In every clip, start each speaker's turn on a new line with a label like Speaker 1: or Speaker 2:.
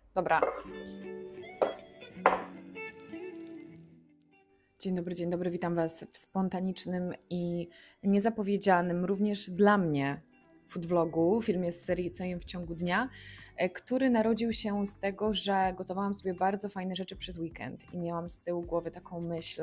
Speaker 1: Dobra. Dzień dobry, witam Was w spontanicznym i niezapowiedzianym również dla mnie food vlogu, filmie z serii Co jem w ciągu dnia, który narodził się z tego, że gotowałam sobie bardzo fajne rzeczy przez weekend i miałam z tyłu głowy taką myśl: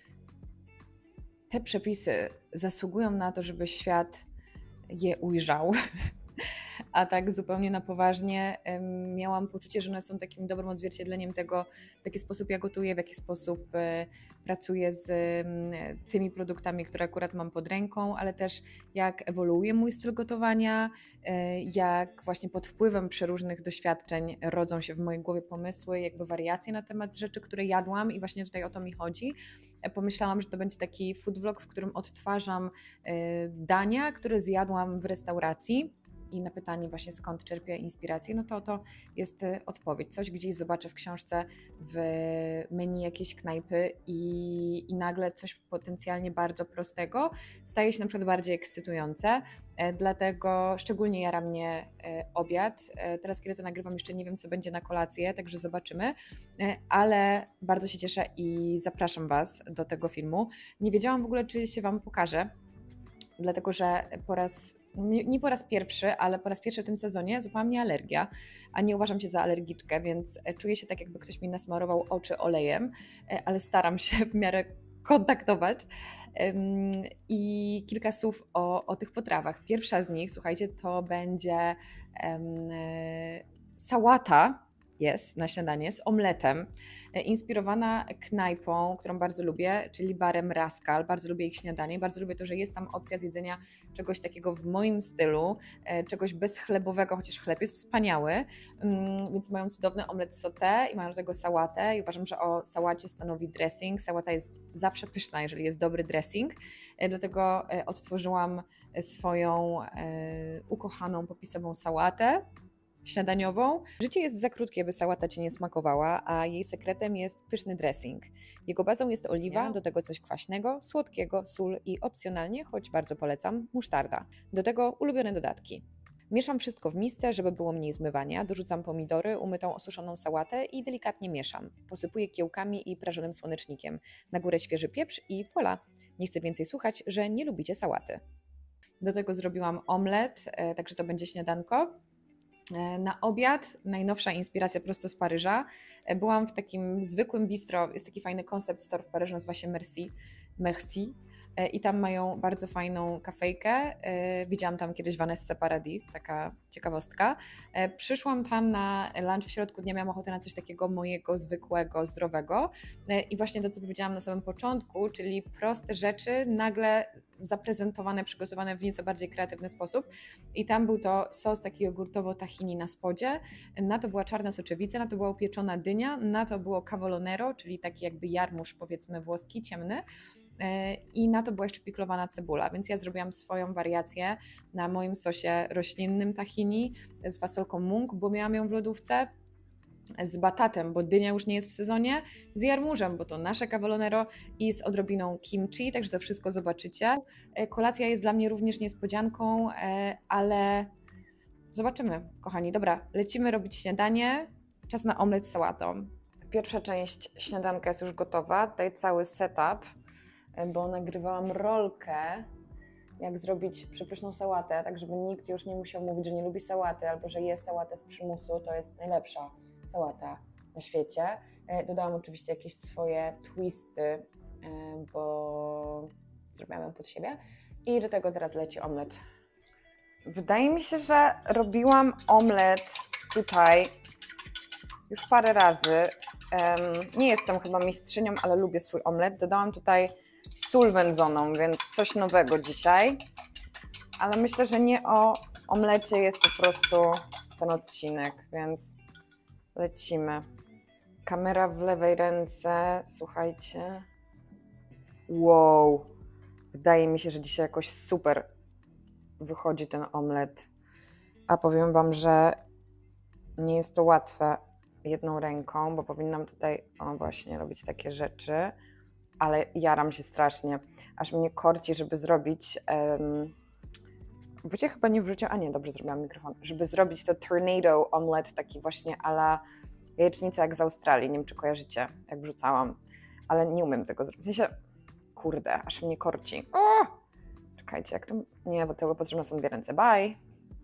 Speaker 1: te przepisy zasługują na to, żeby świat je ujrzał. A tak zupełnie na poważnie miałam poczucie, że one są takim dobrym odzwierciedleniem tego, w jaki sposób ja gotuję, w jaki sposób pracuję z tymi produktami, które akurat mam pod ręką, ale też jak ewoluuje mój styl gotowania, jak właśnie pod wpływem przeróżnych doświadczeń rodzą się w mojej głowie pomysły, jakby wariacje na temat rzeczy, które jadłam i właśnie tutaj o to mi chodzi. Pomyślałam, że to będzie taki food vlog, w którym odtwarzam dania, które zjadłam w restauracji. I na pytanie właśnie skąd czerpię inspirację, no to jest odpowiedź. Coś gdzieś zobaczę w książce, w menu jakiejś knajpy i nagle coś potencjalnie bardzo prostego staje się na przykład bardziej ekscytujące. Dlatego szczególnie jara mnie obiad. Teraz, kiedy to nagrywam, jeszcze nie wiem, co będzie na kolację, także zobaczymy, ale bardzo się cieszę i zapraszam Was do tego filmu. Nie wiedziałam w ogóle, czy się Wam pokaże, dlatego że nie po raz pierwszy, ale po raz pierwszy w tym sezonie złapała mnie alergia, a nie uważam się za alergiczkę, więc czuję się tak, jakby ktoś mi nasmarował oczy olejem, ale staram się w miarę kontaktować. I kilka słów o tych potrawach. Pierwsza z nich, słuchajcie, to będzie sałata, jest na śniadanie, z omletem, inspirowana knajpą, którą bardzo lubię, czyli barem Raskal. Bardzo lubię ich śniadanie, bardzo lubię to, że jest tam opcja zjedzenia czegoś takiego w moim stylu, czegoś bezchlebowego, chociaż chleb jest wspaniały, więc mają cudowny omlet sauté i mają do tego sałatę i uważam, że o sałacie stanowi dressing. Sałata jest zawsze pyszna, jeżeli jest dobry dressing, dlatego odtworzyłam swoją ukochaną popisową sałatę śniadaniową. Życie jest za krótkie, by sałata Ci nie smakowała, a jej sekretem jest pyszny dressing. Jego bazą jest oliwa, do tego coś kwaśnego, słodkiego, sól i opcjonalnie, choć bardzo polecam, musztarda. Do tego ulubione dodatki. Mieszam wszystko w misce, żeby było mniej zmywania, dorzucam pomidory, umytą, osuszoną sałatę i delikatnie mieszam. Posypuję kiełkami i prażonym słonecznikiem. Na górę świeży pieprz i voilà! Nie chcę więcej słuchać, że nie lubicie sałaty. Do tego zrobiłam omlet, także to będzie śniadanko. Na obiad najnowsza inspiracja prosto z Paryża. Byłam w takim zwykłym bistro, jest taki fajny concept store w Paryżu, nazywa się Merci. I tam mają bardzo fajną kafejkę. Widziałam tam kiedyś Vanessa Paradis, taka ciekawostka. Przyszłam tam na lunch w środku dnia, miałam ochotę na coś takiego mojego, zwykłego, zdrowego. I właśnie to, co powiedziałam na samym początku, czyli proste rzeczy, nagle zaprezentowane, przygotowane w nieco bardziej kreatywny sposób. I tam był to sos taki jogurtowo-tahini na spodzie, na to była czarna soczewica, na to była upieczona dynia, na to było cavolo czyli taki jakby jarmuż, powiedzmy włoski, ciemny, i na to była jeszcze piklowana cebula, więc ja zrobiłam swoją wariację na moim sosie roślinnym tahini z fasolką mung, bo miałam ją w lodówce, z batatem, bo dynia już nie jest w sezonie, z jarmużem, bo to nasze cavolo i z odrobiną kimchi, także to wszystko zobaczycie. Kolacja jest dla mnie również niespodzianką, ale zobaczymy, kochani. Dobra, lecimy robić śniadanie. Czas na omlet z sałatą. Pierwsza część śniadanka jest już gotowa. Tutaj cały setup, bo nagrywałam rolkę, jak zrobić przepyszną sałatę, tak żeby nikt już nie musiał mówić, że nie lubi sałaty albo że je sałatę z przymusu, to jest najlepsza sałata na świecie. Dodałam oczywiście jakieś swoje twisty, bo zrobiłam ją pod siebie. I do tego teraz leci omlet. Wydaje mi się, że robiłam omlet tutaj już parę razy. Nie jestem chyba mistrzynią, ale lubię swój omlet. Dodałam tutaj sól wędzoną, więc coś nowego dzisiaj. Ale myślę, że nie o omlecie jest po prostu ten odcinek, więc lecimy. Kamera w lewej ręce, słuchajcie. Wow, wydaje mi się, że dzisiaj jakoś super wychodzi ten omlet. A powiem Wam, że nie jest to łatwe jedną ręką, bo powinnam tutaj, o właśnie, robić takie rzeczy, ale jaram się strasznie. Aż mnie korci, żeby zrobić... Wiecie, chyba nie wrzuciłam, a nie, dobrze zrobiłam mikrofon, żeby zrobić to tornado omelet, taki właśnie a la Jajecznicę jak z Australii, nie wiem czy kojarzycie, jak wrzucałam, ale nie umiem tego zrobić. W sensie, kurde, aż mnie korci. O! Czekajcie, jak to... Nie, bo tego potrzebne są 2 ręce. Bye!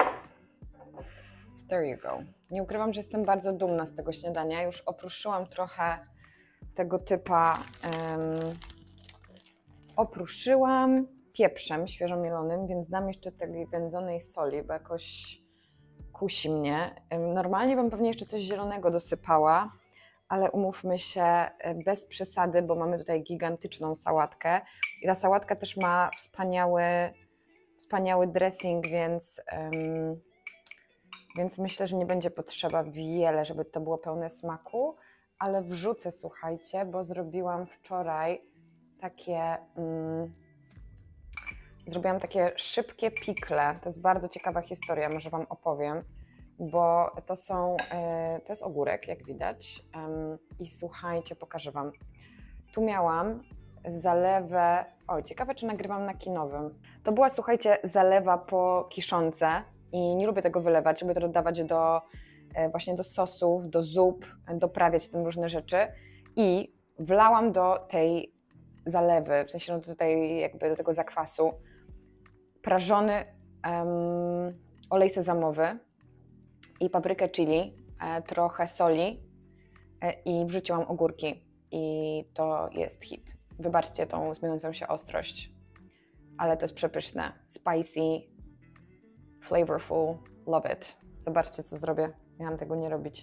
Speaker 1: There you go. Nie ukrywam, że jestem bardzo dumna z tego śniadania. Już opruszyłam trochę tego typa... opruszyłam pieprzem świeżo mielonym, więc dam jeszcze tej wędzonej soli, bo jakoś kusi mnie. Normalnie bym pewnie jeszcze coś zielonego dosypała, ale umówmy się, bez przesady, bo mamy tutaj gigantyczną sałatkę i ta sałatka też ma wspaniały dressing, więc myślę, że nie będzie potrzeba wiele, żeby to było pełne smaku, ale wrzucę, słuchajcie, bo zrobiłam wczoraj zrobiłam takie szybkie pikle. To jest bardzo ciekawa historia, może Wam opowiem, bo to jest ogórek, jak widać. I słuchajcie, pokażę Wam. Tu miałam zalewę, oj, ciekawe czy nagrywam na kinowym. To była, słuchajcie, zalewa po kiszonce i nie lubię tego wylewać, lubię to dodawać właśnie do sosów, do zup, doprawiać tym różne rzeczy i wlałam do tej zalewy, w sensie tutaj jakby do tego zakwasu, prażony olej sezamowy i paprykę chili, trochę soli i wrzuciłam ogórki i to jest hit. Wybaczcie tą zmieniającą się ostrość, ale to jest przepyszne. Spicy, flavorful, love it. Zobaczcie, co zrobię. Miałam tego nie robić.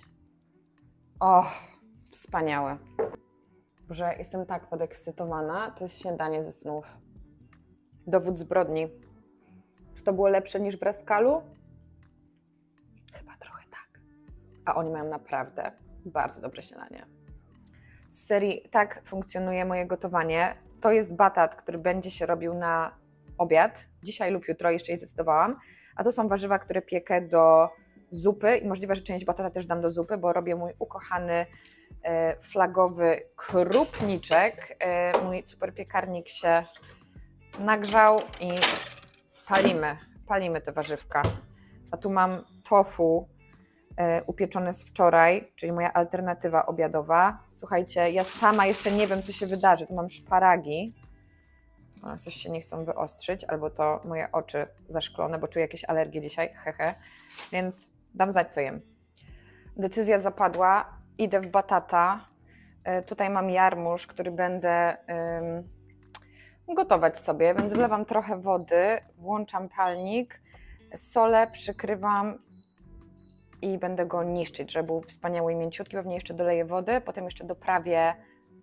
Speaker 1: O, wspaniałe. Boże, jestem tak podekscytowana. To jest śniadanie ze snów. Dowód zbrodni. Czy to było lepsze niż w Raskalu? Chyba trochę tak. A oni mają naprawdę bardzo dobre śniadanie. Z serii tak funkcjonuje moje gotowanie. To jest batat, który będzie się robił na obiad. Dzisiaj lub jutro, jeszcze nie zdecydowałam. A to są warzywa, które piekę do zupy i możliwe, że część batata też dam do zupy, bo robię mój ukochany flagowy krupniczek. Mój super piekarnik się nagrzał i palimy te warzywka. A tu mam tofu upieczone z wczoraj, czyli moja alternatywa obiadowa. Słuchajcie, ja sama jeszcze nie wiem, co się wydarzy. Tu mam szparagi. Coś się nie chcą wyostrzyć, albo to moje oczy zaszklone, bo czuję jakieś alergie dzisiaj, hehe. Więc dam znać, co jem. Decyzja zapadła, idę w batata. Tutaj mam jarmuż, który będę gotować sobie, więc wlewam trochę wody, włączam palnik, solę, przykrywam i będę go niszczyć, żeby był wspaniały i mięciutki. Pewnie jeszcze doleję wody, potem jeszcze doprawię,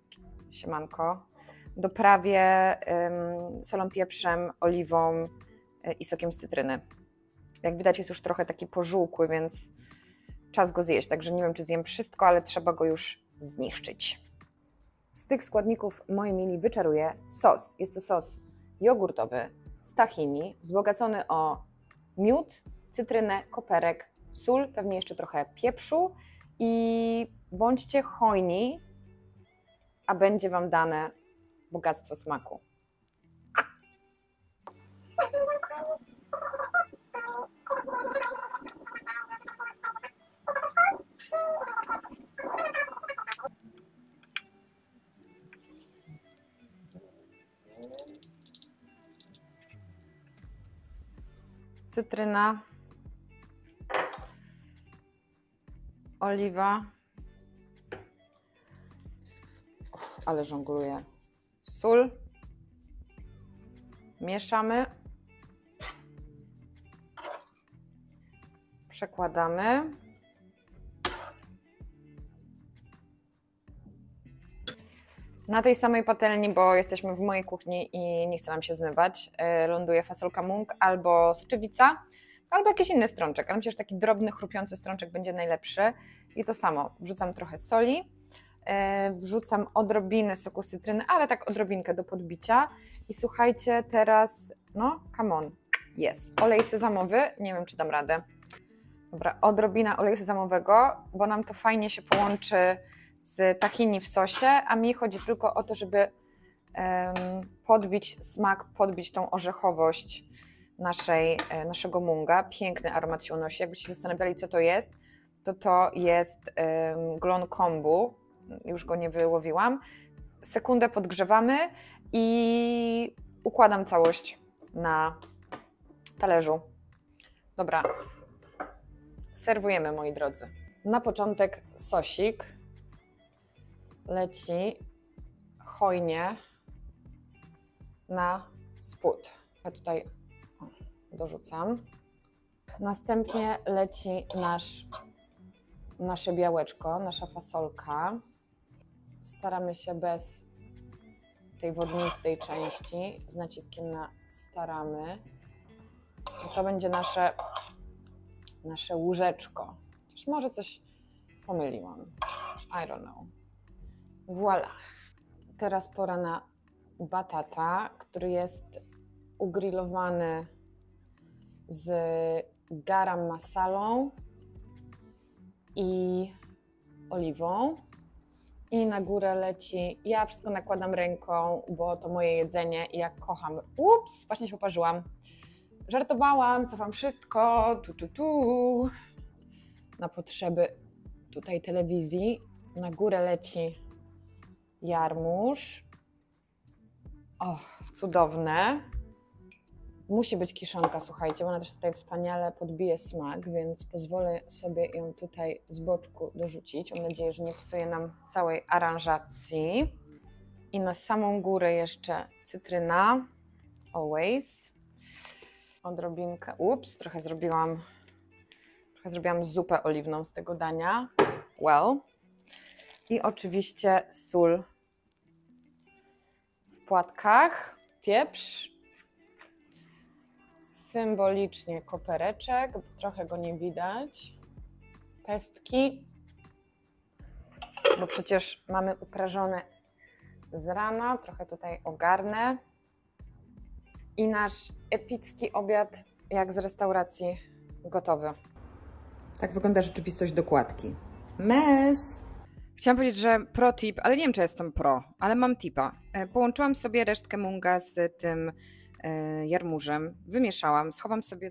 Speaker 1: doprawię solą, pieprzem, oliwą i sokiem z cytryny. Jak widać, jest już trochę taki pożółkły, więc czas go zjeść. Także nie wiem, czy zjem wszystko, ale trzeba go już zniszczyć. Z tych składników, moi mili, wyczaruję sos. Jest to sos jogurtowy z tahini, wzbogacony o miód, cytrynę, koperek, sól, pewnie jeszcze trochę pieprzu i bądźcie hojni, a będzie Wam dane bogactwo smaku. Cytryna, oliwa, ale żongluję, sól, mieszamy, przekładamy. Na tej samej patelni, bo jesteśmy w mojej kuchni i nie chce nam się zmywać, ląduje fasolka mung albo soczewica, albo jakiś inny strączek, ale myślę, że taki drobny, chrupiący strączek będzie najlepszy. I to samo, wrzucam trochę soli, wrzucam odrobinę soku z cytryny, ale tak odrobinkę do podbicia. I słuchajcie, teraz, no, come on, jest, olej sezamowy, nie wiem, czy dam radę. Dobra, odrobina oleju sezamowego, bo nam to fajnie się połączy z tahini w sosie, a mi chodzi tylko o to, żeby podbić smak, podbić tą orzechowość naszego munga. Piękny aromat się unosi. Jakbyście się zastanawiali, co to jest, to jest glon kombu. Już go nie wyłowiłam. Sekundę podgrzewamy i układam całość na talerzu. Dobra, serwujemy, moi drodzy. Na początek sosik leci hojnie na spód. Ja tutaj dorzucam. Następnie leci nasze białeczko, nasza fasolka. Staramy się bez tej wodnistej części, z naciskiem na staramy. I to będzie nasze łóżeczko. Chociaż może coś pomyliłam. I don't know. Voilà. Teraz pora na batata, który jest ugrillowany z garam masalą i oliwą. I na górę leci, ja wszystko nakładam ręką, bo to moje jedzenie i ja kocham. Ups, właśnie się poparzyłam. Żartowałam, cofam wszystko, na potrzeby tutaj telewizji. Na górę leci jarmuż. Och, cudowne. Musi być kiszonka, słuchajcie, bo ona też tutaj wspaniale podbije smak, więc pozwolę sobie ją tutaj z boczku dorzucić. Mam nadzieję, że nie psuje nam całej aranżacji. I na samą górę jeszcze cytryna. Always. Odrobinkę. Ups, trochę zrobiłam zupę oliwną z tego dania. Well. I oczywiście sól w płatkach. Pieprz. Symbolicznie kopereczek, trochę go nie widać. Pestki, bo przecież mamy uprażone z rana, trochę tutaj ogarnę. I nasz epicki obiad, jak z restauracji, gotowy. Tak wygląda rzeczywistość dokładki. Mess! Chciałam powiedzieć, że pro tip, ale nie wiem, czy jestem pro, ale mam tipa. Połączyłam sobie resztkę munga z tym jarmużem, wymieszałam, schowam sobie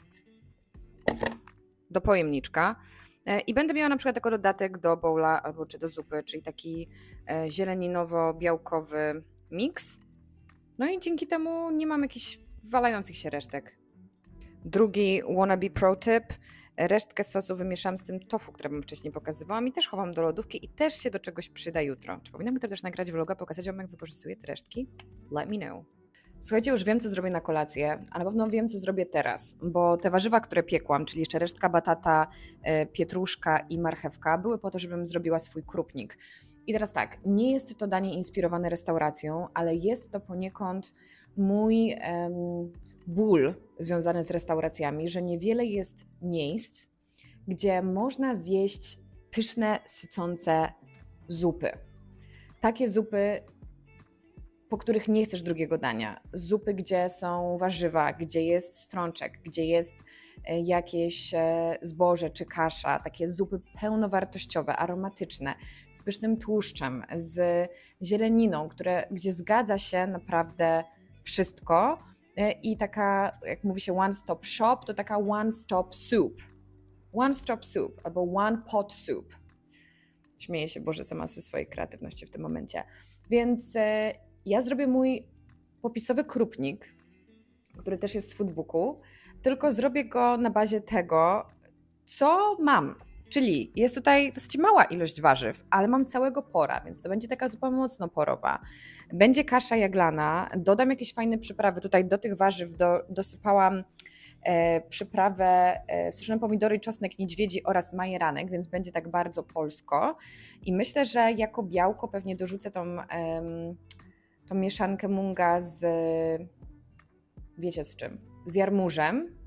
Speaker 1: do pojemniczka i będę miała na przykład jako dodatek do bowla albo czy do zupy, czyli taki zieleninowo-białkowy miks. No i dzięki temu nie mam jakichś walających się resztek. Drugi wannabe pro tip. Resztkę sosu wymieszam z tym tofu, które wam wcześniej pokazywałam i też chowam do lodówki i też się do czegoś przyda jutro. Czy powinnam to też nagrać vloga, pokazać wam, jak wykorzystuję te resztki? Let me know. Słuchajcie, już wiem, co zrobię na kolację, a na pewno wiem, co zrobię teraz, bo te warzywa, które piekłam, czyli jeszcze resztka batata, pietruszka i marchewka, były po to, żebym zrobiła swój krupnik. I teraz tak, nie jest to danie inspirowane restauracją, ale jest to poniekąd mój ból związany z restauracjami, że niewiele jest miejsc, gdzie można zjeść pyszne, sycące zupy. Takie zupy, po których nie chcesz drugiego dania. Zupy, gdzie są warzywa, gdzie jest strączek, gdzie jest jakieś zboże czy kasza. Takie zupy pełnowartościowe, aromatyczne, z pysznym tłuszczem, z zieleniną, gdzie zgadza się naprawdę wszystko. I taka, jak mówi się one stop shop, to taka one stop soup. One stop soup albo one pot soup. Śmieję się, Boże, co ma ze swojej kreatywności w tym momencie. Więc ja zrobię mój popisowy krupnik, który też jest w foodbooku, tylko zrobię go na bazie tego, co mam. Czyli jest tutaj dosyć mała ilość warzyw, ale mam całego pora, więc to będzie taka zupa mocno porowa. Będzie kasza jaglana, dodam jakieś fajne przyprawy. Tutaj do tych warzyw dosypałam przyprawę suszone pomidory, czosnek niedźwiedzi oraz majeranek, więc będzie tak bardzo polsko. I myślę, że jako białko pewnie dorzucę tą mieszankę munga z, wiecie z czym, z jarmużem.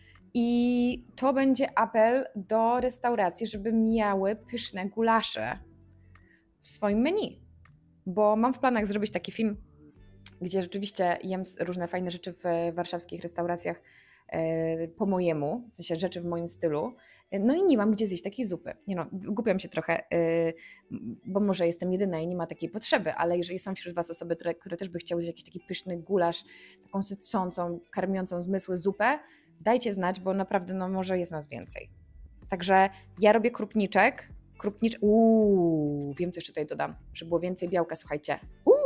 Speaker 1: I to będzie apel do restauracji, żeby miały pyszne gulasze w swoim menu. Bo mam w planach zrobić taki film, gdzie rzeczywiście jem różne fajne rzeczy w warszawskich restauracjach po mojemu, w sensie rzeczy w moim stylu. No i nie mam gdzie zjeść takiej zupy. Nie no, głupiam się trochę, bo może jestem jedyna i nie ma takiej potrzeby, ale jeżeli są wśród was osoby, które też by chciały zjeść jakiś taki pyszny gulasz, taką sycącą, karmiącą zmysły zupę, dajcie znać, bo naprawdę no może jest nas więcej. Także ja robię krupniczek. Wiem, co jeszcze tutaj dodam, żeby było więcej białka, słuchajcie.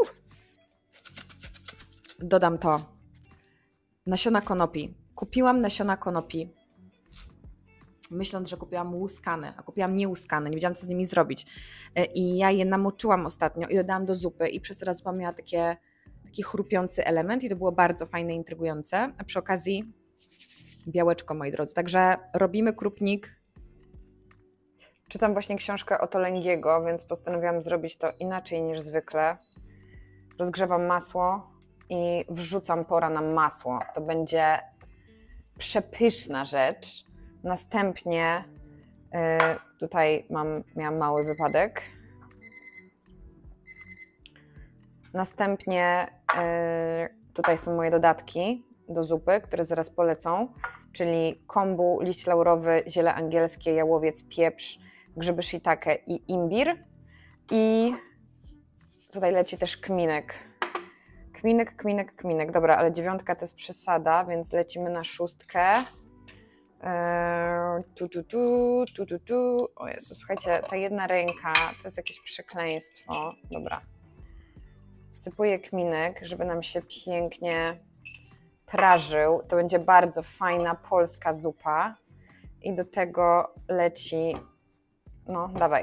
Speaker 1: Dodam to. Nasiona konopi. Kupiłam nasiona konopi, myśląc, że kupiłam łuskane, a kupiłam niełuskane, nie wiedziałam, co z nimi zrobić. I ja je namoczyłam ostatnio i dodałam do zupy i przez to ta zupa miała taki chrupiący element i to było bardzo fajne, intrygujące. A przy okazji białeczko, moi drodzy. Także robimy krupnik. Czytam właśnie książkę Ottolenghiego, więc postanowiłam zrobić to inaczej niż zwykle. Rozgrzewam masło i wrzucam pora na masło. To będzie przepyszna rzecz. Następnie tutaj miałam mały wypadek. Następnie tutaj są moje dodatki do zupy, które zaraz polecą, czyli kombu, liść laurowy, ziele angielskie, jałowiec, pieprz, grzyby shiitake i imbir. I tutaj leci też kminek. Kminek. Dobra, ale 9 to jest przesada, więc lecimy na 6. O Jezu, słuchajcie, ta jedna ręka to jest jakieś przekleństwo. Dobra. Wsypuję kminek, żeby nam się pięknie prażył. To będzie bardzo fajna polska zupa. I do tego leci... No, dawaj.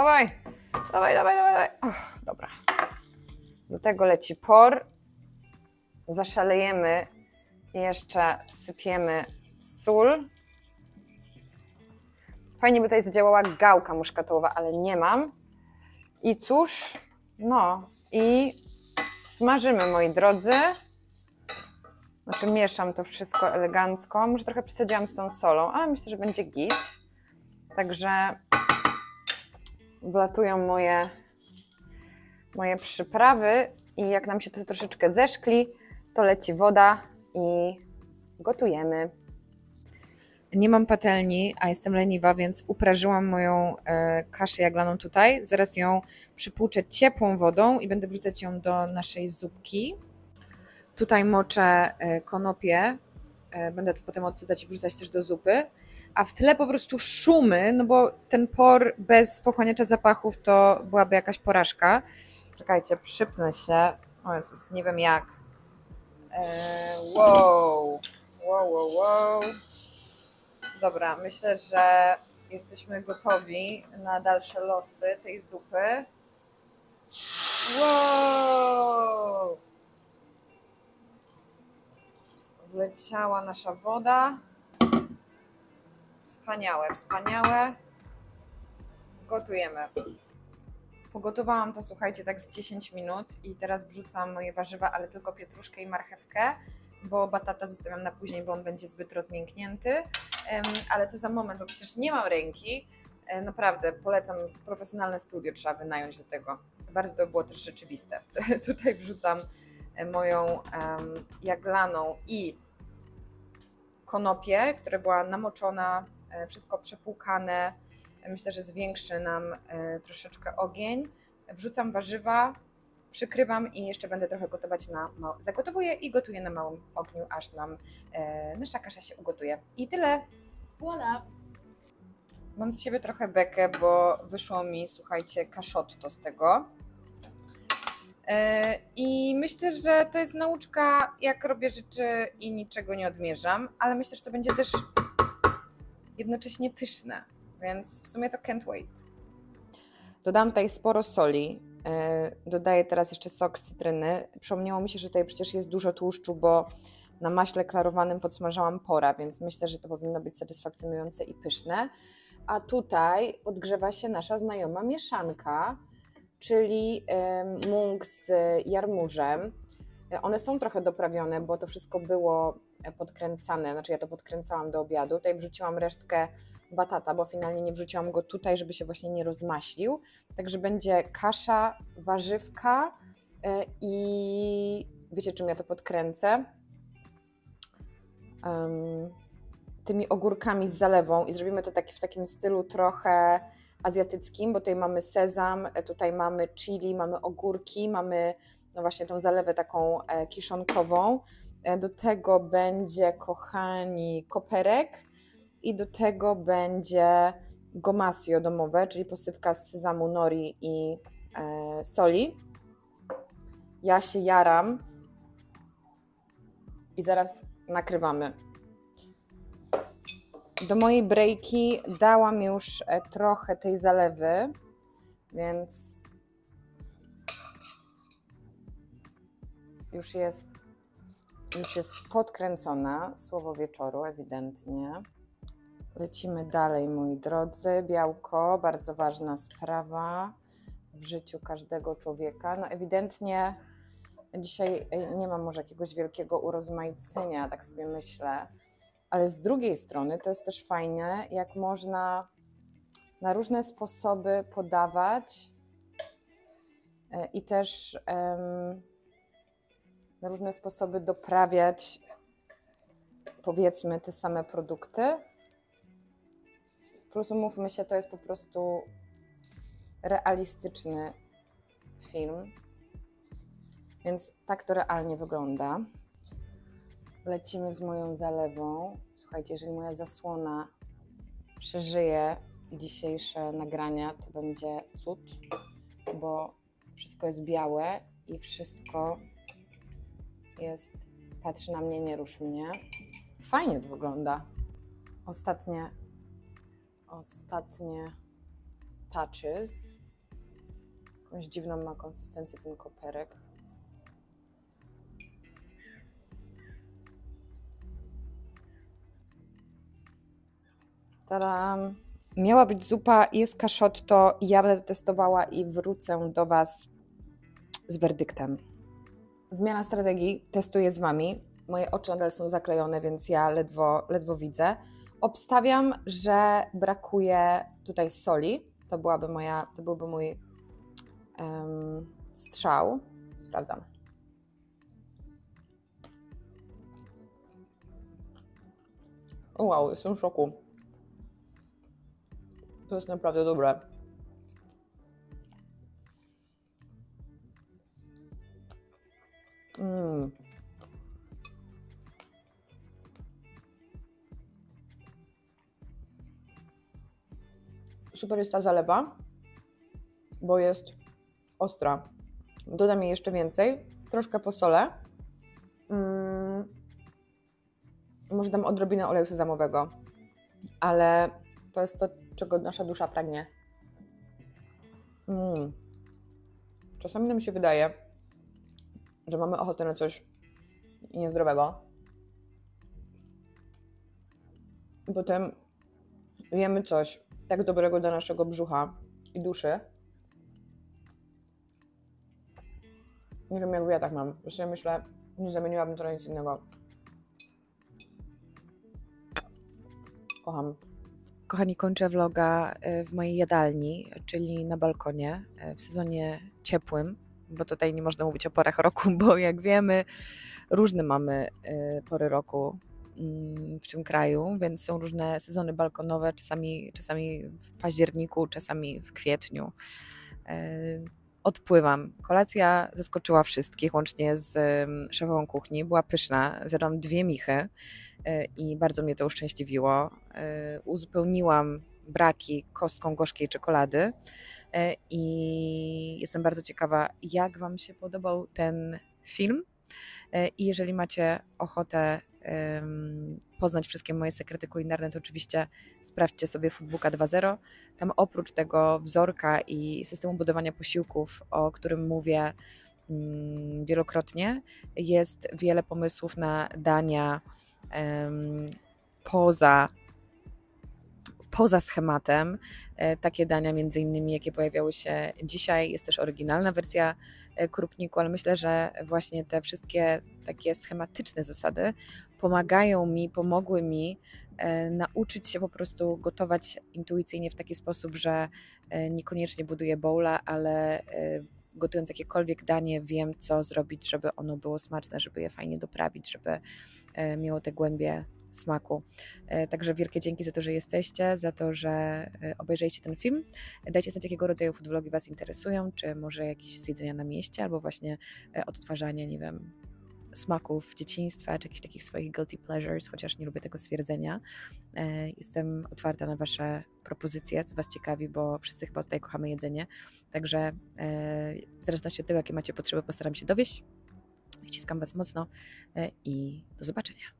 Speaker 1: Dobra. Do tego leci por. Zaszalejemy i jeszcze wsypiemy sól. Fajnie by tutaj zadziałała gałka muszkatołowa, ale nie mam. I cóż, no i smażymy, moi drodzy. Znaczy mieszam to wszystko elegancko. Może trochę przesadziłam z tą solą, ale myślę, że będzie git. Także wlatują moje przyprawy i jak nam się to troszeczkę zeszkli, to leci woda i gotujemy. Nie mam patelni, a jestem leniwa, więc uprażyłam moją kaszę jaglaną tutaj. Zaraz ją przypłuczę ciepłą wodą i będę wrzucać ją do naszej zupki. Tutaj moczę konopie, będę to potem odsycać i wrzucać też do zupy. A w tle po prostu szumy, no bo ten por bez pochłaniacza zapachów to byłaby jakaś porażka. Czekajcie, przypnę się. O Jezus, nie wiem jak. Wow. Dobra, myślę, że jesteśmy gotowi na dalsze losy tej zupy. Wow! Wleciała nasza woda. Wspaniałe. Gotujemy. Pogotowałam to, słuchajcie, tak z 10 minut i teraz wrzucam moje warzywa, ale tylko pietruszkę i marchewkę, bo batata zostawiam na później, bo on będzie zbyt rozmięknięty, ale to za moment, bo przecież nie mam ręki. Naprawdę polecam, profesjonalne studio trzeba wynająć do tego. Bardzo to było też rzeczywiste. Tutaj wrzucam moją jaglaną i konopię, która była namoczona, wszystko przepłukane. Myślę, że zwiększy nam troszeczkę ogień. Wrzucam warzywa, przykrywam i jeszcze będę trochę gotować zagotowuję i gotuję na małym ogniu, aż nam nasza kasza się ugotuje. I tyle. Voilà. Mam z siebie trochę bekę, bo wyszło mi, słuchajcie, kaszotto z tego. I myślę, że to jest nauczka, jak robię rzeczy i niczego nie odmierzam, ale myślę, że to będzie też jednocześnie pyszne, więc w sumie to can't wait. Dodam tutaj sporo soli, dodaję teraz jeszcze sok z cytryny. Przypomniało mi się, że tutaj przecież jest dużo tłuszczu, bo na maśle klarowanym podsmażałam pora, więc myślę, że to powinno być satysfakcjonujące i pyszne. A tutaj podgrzewa się nasza znajoma mieszanka, czyli mung z jarmużem. One są trochę doprawione, bo to wszystko było podkręcane, znaczy ja to podkręcałam do obiadu. Tutaj wrzuciłam resztkę batata, bo finalnie nie wrzuciłam go tutaj, żeby się właśnie nie rozmaślił. Także będzie kasza, warzywka i wiecie, czym ja to podkręcę? Tymi ogórkami z zalewą i zrobimy to w takim stylu trochę azjatyckim, bo tutaj mamy sezam, tutaj mamy chili, mamy ogórki, mamy no właśnie tą zalewę taką kiszonkową. Do tego będzie, kochani, koperek i do tego będzie gomasio domowe, czyli posypka z sezamu, nori i soli. Ja się jaram i zaraz nakrywamy. Do mojej brejki dałam już trochę tej zalewy, więc już jest podkręcona, słowo wieczoru ewidentnie. Lecimy dalej, moi drodzy. Białko, bardzo ważna sprawa w życiu każdego człowieka. No ewidentnie dzisiaj nie ma może jakiegoś wielkiego urozmaicenia, tak sobie myślę, ale z drugiej strony to jest też fajne, jak można na różne sposoby podawać i też na różne sposoby doprawiać, powiedzmy, te same produkty. Plus umówmy się, to jest po prostu realistyczny film, więc tak to realnie wygląda. Lecimy z moją zalewą. Słuchajcie, jeżeli moja zasłona przeżyje dzisiejsze nagrania, to będzie cud, bo wszystko jest białe i wszystko jest, patrzy na mnie, nie rusz mnie. Fajnie to wygląda. Ostatnie touches. Jakąś dziwną ma konsystencję ten koperek. Tadam! Miała być zupa, jest cachotto, ja będę to testowała i wrócę do Was z werdyktem. Zmiana strategii, testuję z Wami. Moje oczy nadal są zaklejone, więc ja ledwo widzę. Obstawiam, że brakuje tutaj soli. To byłby mój strzał. Sprawdzam. Wow, jestem w szoku. To jest naprawdę dobre. Super jest ta zalewa, bo jest ostra. Dodam jej jeszcze więcej, troszkę posolę. Może dam odrobinę oleju sezamowego, ale to jest to, czego nasza dusza pragnie. Czasami nam się wydaje, że mamy ochotę na coś niezdrowego. I potem jemy coś tak dobrego dla naszego brzucha i duszy. Nie wiem, jak ja tak mam. Właśnie myślę, nie zamieniłabym to na nic innego. Kocham. Kochani, kończę vloga w mojej jadalni, czyli na balkonie, w sezonie ciepłym, bo tutaj nie można mówić o porach roku, bo jak wiemy, różne mamy pory roku w tym kraju, więc są różne sezony balkonowe, czasami w październiku, czasami w kwietniu. Odpływam. Kolacja zaskoczyła wszystkich, łącznie z szefową kuchni. Była pyszna. Zjadłam 2 michy i bardzo mnie to uszczęśliwiło. Uzupełniłam braki kostką gorzkiej czekolady i jestem bardzo ciekawa, jak Wam się podobał ten film. I jeżeli macie ochotę poznać wszystkie moje sekrety kulinarne, to oczywiście sprawdźcie sobie Foodbooka 2.0. Tam oprócz tego wzorka i systemu budowania posiłków, o którym mówię wielokrotnie, jest wiele pomysłów na dania poza schematem. Takie dania między innymi, jakie pojawiały się dzisiaj. Jest też oryginalna wersja krupniku, ale myślę, że właśnie te wszystkie takie schematyczne zasady pomogły mi nauczyć się po prostu gotować intuicyjnie w taki sposób, że niekoniecznie buduję bowla, ale gotując jakiekolwiek danie wiem, co zrobić, żeby ono było smaczne, żeby je fajnie doprawić, żeby miało te głębie smaku. Także wielkie dzięki za to, że jesteście, za to, że obejrzeliście ten film. Dajcie znać, jakiego rodzaju food vlogi Was interesują, czy może jakieś z jedzenia na mieście, albo właśnie odtwarzanie, nie wiem, smaków dzieciństwa, czy jakichś takich swoich guilty pleasures, chociaż nie lubię tego stwierdzenia. Jestem otwarta na Wasze propozycje, co Was ciekawi, bo wszyscy chyba tutaj kochamy jedzenie. Także w zależności od tego, jakie macie potrzeby, postaram się dowieść. Ściskam Was mocno i do zobaczenia.